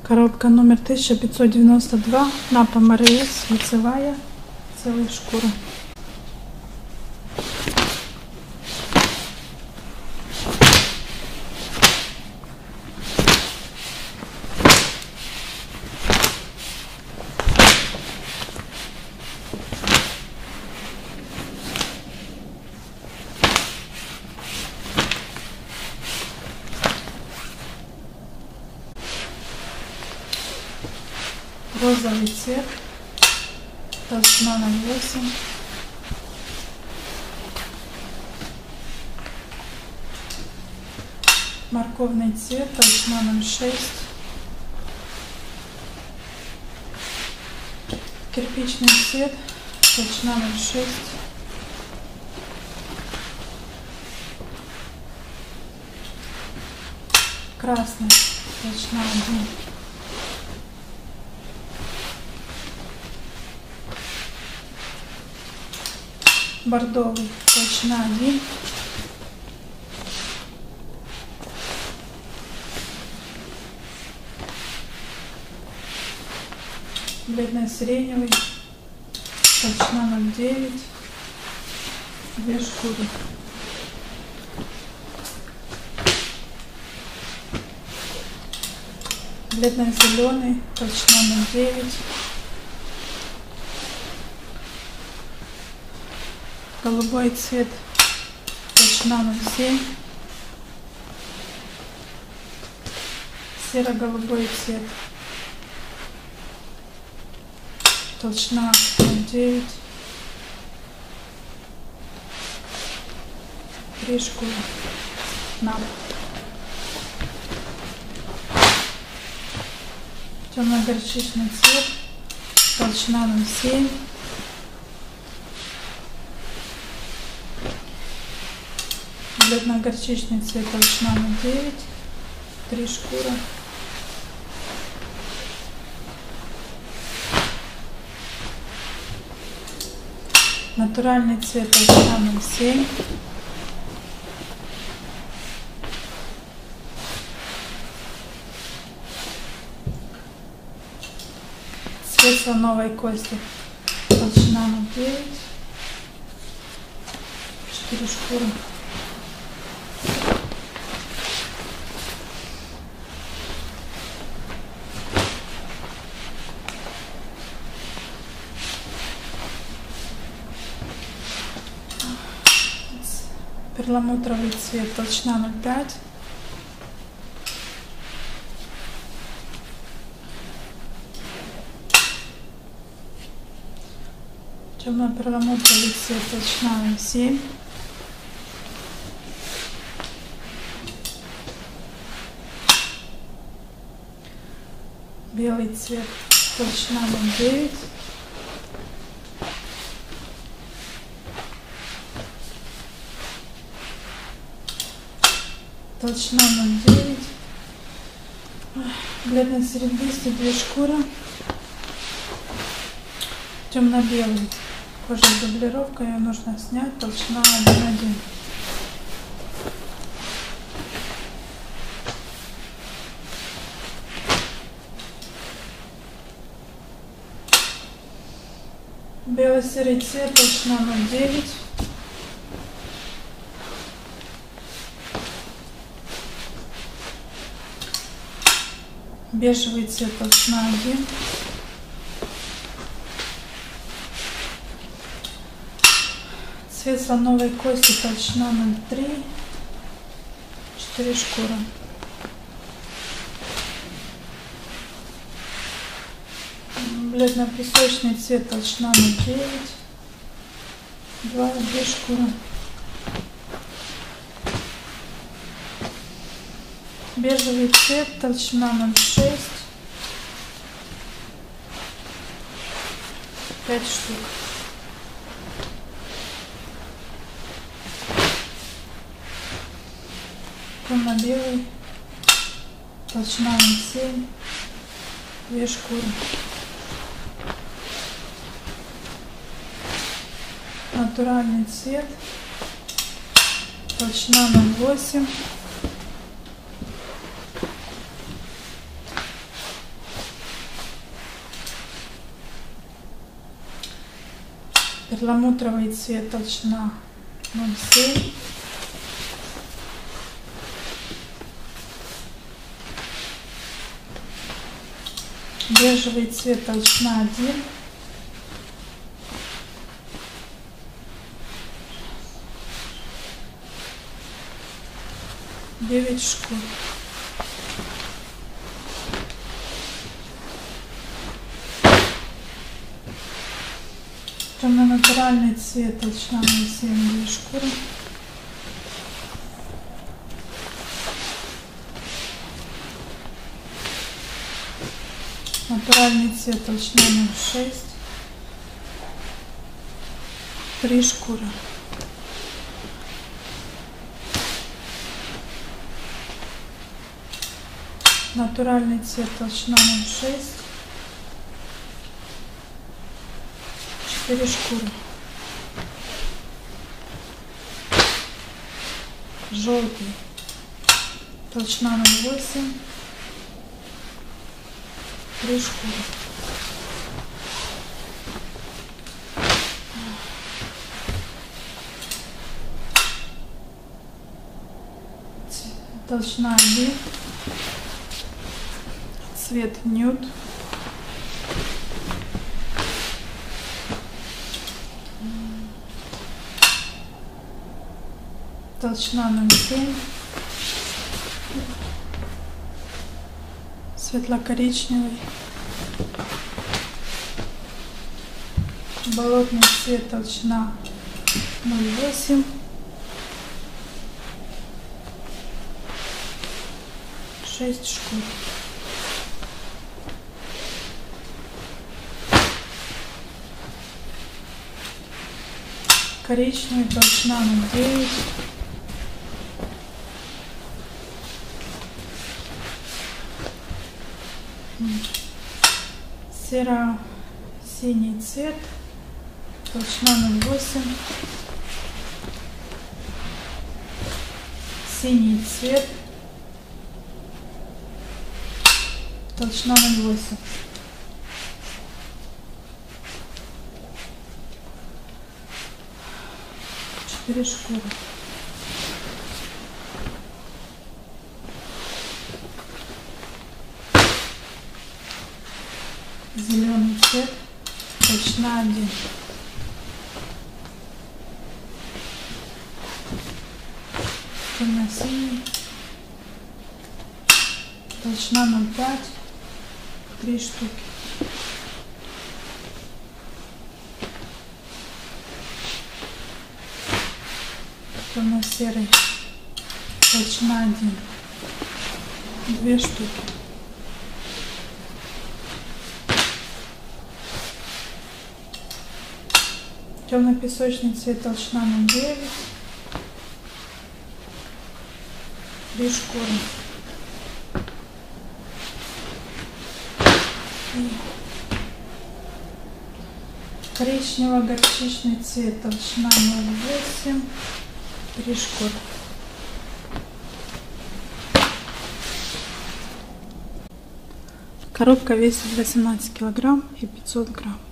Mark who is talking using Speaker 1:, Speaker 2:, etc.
Speaker 1: Коробка номер 1592, Напа МРС, лицевая, целая шкура. Розовый цвет, толщина 0,8. Морковный цвет, толщина 0,6. Кирпичный цвет, толщина 0,6. Красный, толщина 1. Бордовый, толщина 1. Бледно-сиреневый, толщина 0,9. Две шкуры. Бледно-зеленый, толщина 0,9. Голубой цвет, толщина 0,7. Серо-голубой цвет, толщина 0,9. 3 шкуры. Напа. Темно-горчичный цвет, толщина 0,7. Бледно-горчичный цвет, толщина 0,9. 3 шкуры. Натуральный цвет, толщина 0,7. Цвет слоновой кости, толщина 0,9. 4 шкуры. Перламутровый цвет, толщина 0,5. Темно-перламутровый цвет, толщина 0,7. Белый цвет, толщина 0,9. Толщина 0,9. Бледно-серебристый, 2 шкуры. Темно-белый. Кожа с дублировкой, ее нужно снять. Толщина 1,1. Бело-серый цвет, толщина 0,9. Бежевый цвет, толщина 1. Цвет слоновой кости, толщина 0,3. 4 шкуры. Бледно-песочный цвет, толщина 0,9. 2 шкуры. Бежевый цвет, толщина 0,6. 5 штук. Темно-белый, толщина 0,7. 2 шкуры. Натуральный цвет, толщина 0,8. Перламутровый цвет, толщина 0,7. Бежевый цвет, толщина 1. Девять шкур. Темно-натуральный цвет, толщина 0,7, 2 шкуры. Натуральный цвет, толщина 0,6, 3 шкуры. Натуральный цвет, толщина 0,6, 4 шкуры. Желтый, толщина 0,8, 3 шкуры. Толщина 1, цвет нюд. Толщина 0,7, светло-коричневый. Болотный цвет, толщина 0,8, 6 шкур. Коричневый, толщина 0,9, серо-синий цвет, толщина 0,8, синий цвет, толщина 0,8. Четыре шкуры. Зеленый цвет, толщина 1. Темно-синий, толщина 0,5, 3 штуки. Темно-серый, толщина 1, 2 штуки. Темно-песочный цвет, толщина 0,9, 3 шкуры. И коричнево-горчичный цвет, толщина 0,8, 3 шкуры. Коробка весит 18 килограмм и 500 грамм.